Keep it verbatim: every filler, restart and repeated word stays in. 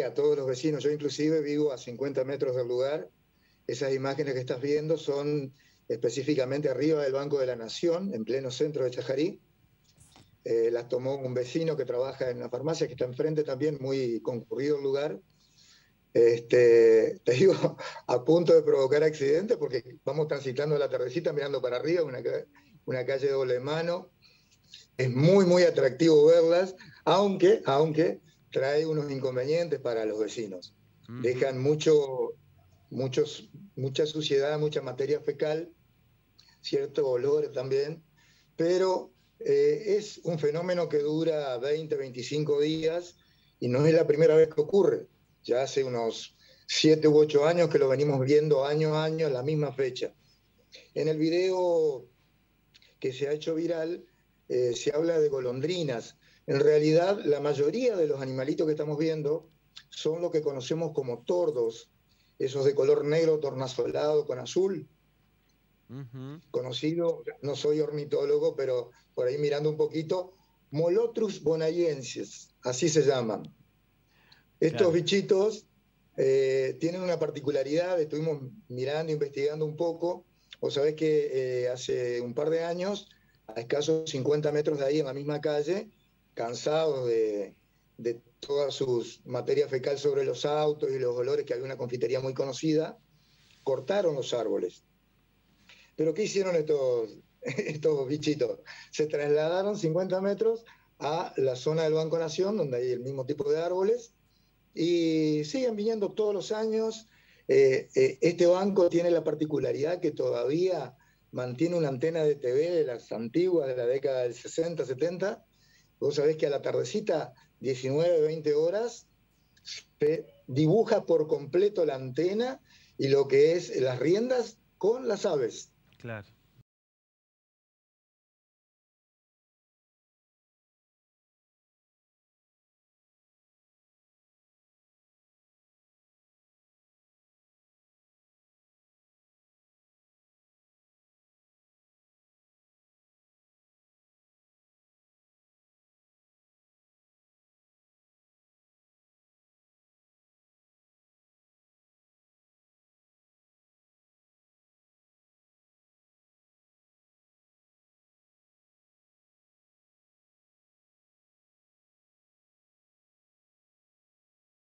a todos los vecinos. Yo inclusive vivo a cincuenta metros del lugar. Esas imágenes que estás viendo son específicamente arriba del Banco de la Nación, en pleno centro de Chajarí. Eh, las tomó un vecino que trabaja en la farmacia, que está enfrente también, muy concurrido el lugar. Este, te digo, a punto de provocar accidentes, porque vamos transitando la tardecita mirando para arriba, una, una calle de doble mano. Es muy, muy atractivo verlas, aunque, aunque trae unos inconvenientes para los vecinos. Uh-huh. Dejan mucho, muchos, mucha suciedad, mucha materia fecal, cierto olor también, pero eh, es un fenómeno que dura veinte, veinticinco días y no es la primera vez que ocurre. Ya hace unos siete u ocho años que lo venimos viendo año a año en la misma fecha. En el video que se ha hecho viral eh, se habla de golondrinas. En realidad, la mayoría de los animalitos que estamos viendo son lo que conocemos como tordos, esos de color negro tornasolado con azul. Uh-huh. Conocido, no soy ornitólogo, pero por ahí mirando un poquito, Molotrus bonayensis, así se llaman. Estos claro. bichitos eh, tienen una particularidad, estuvimos mirando, investigando un poco. Vos sabés que eh, hace un par de años, a escasos cincuenta metros de ahí, en la misma calle, cansados de, de toda su materia fecal sobre los autos y los olores, que había una confitería muy conocida, cortaron los árboles. ¿Pero qué hicieron estos, estos bichitos? Se trasladaron cincuenta metros a la zona del Banco Nación, donde hay el mismo tipo de árboles, y siguen viniendo todos los años. Eh, eh, este banco tiene la particularidad que todavía mantiene una antena de T V de las antiguas, de la década del sesenta, setenta. Vos sabés que a la tardecita, diecinueve, veinte horas, se dibuja por completo la antena y lo que es las riendas con las aves. Claro.